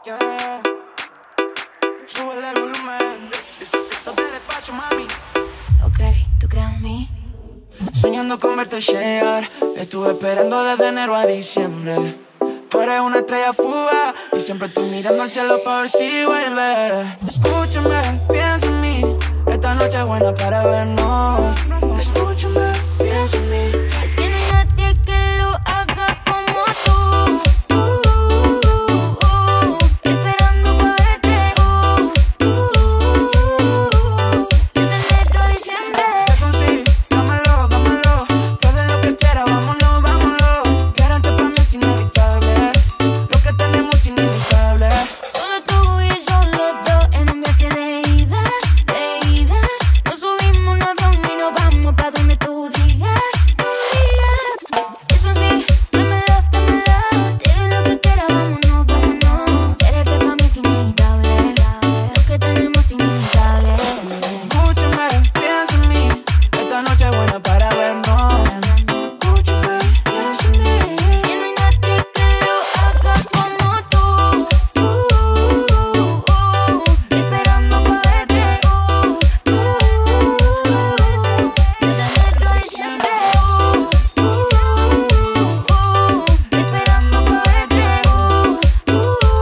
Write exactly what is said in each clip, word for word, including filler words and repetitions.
Yeah. Súbele el volumen. No te despacho, mami. Ok, ¿tú crees en mí? Soñando con verte llegar. Estuve esperando desde enero a diciembre. Tú eres una estrella fugaz y siempre estoy mirando al cielo para ver si vuelve. Escúchame, piensa en mí. Esta noche es buena para vernos. Escúchame, piensa en mí. Es que no hay nadie que lo haga como tú. Uh, uh, uh, esperando pa' verte. Uh, uh, uh, desde enero a diciembre. Sé con sí, dámelo, dámelo. Todo lo que quieras, vámonos, vámonos. Quedarte pa' mí es inevitable. Lo que tenemos es inevitable. Solo tú y yo los dos en un viaje de ida, de ida. Nos subimos un avión y nos vamos pa' donde tú digas, tú digas. Eso sí, dámelo, dámelo. Dile lo que quieras, vámonos, vámonos. Quererte pa' mí es inevitable. Lo que tenemos es inevitable. Escúchame, piensa en mí. Esta noche es buena para vernos. Escúchame, piensa en mí. Es que no hay nadie que lo haga como tú. Uh, uh, uh, esperando pa' verte. Uh, uh, uh, desde enero a diciembre. Uh, uh, uh, esperando pa' verte. Uh,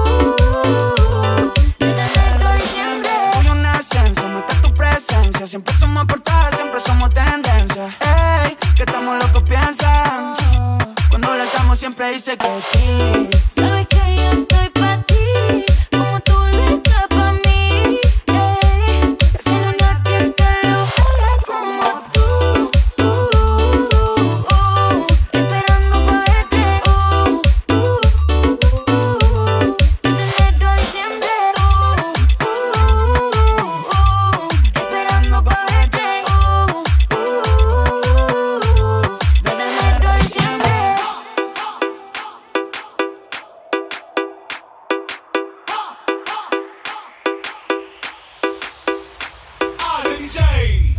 uh, desde enero a diciembre. Soy una ciencia, no está tu presencia. Siempre somos portadas, siempre somos tendencia. Ey, que estamos locos piensan. Cuando lanzamos siempre dice que sí. Sabes que yo estoy pa' ti, como tú lo estás pa' mí. Ey, es que no hay nadie que lo haga como tú. Uh, uh, uh, esperando pa' verte. Uh, uh, uh, desde enero a diciembre. Uh, uh, uh, esperando pa' verte. Uh, uh, desde enero a diciembre. R J.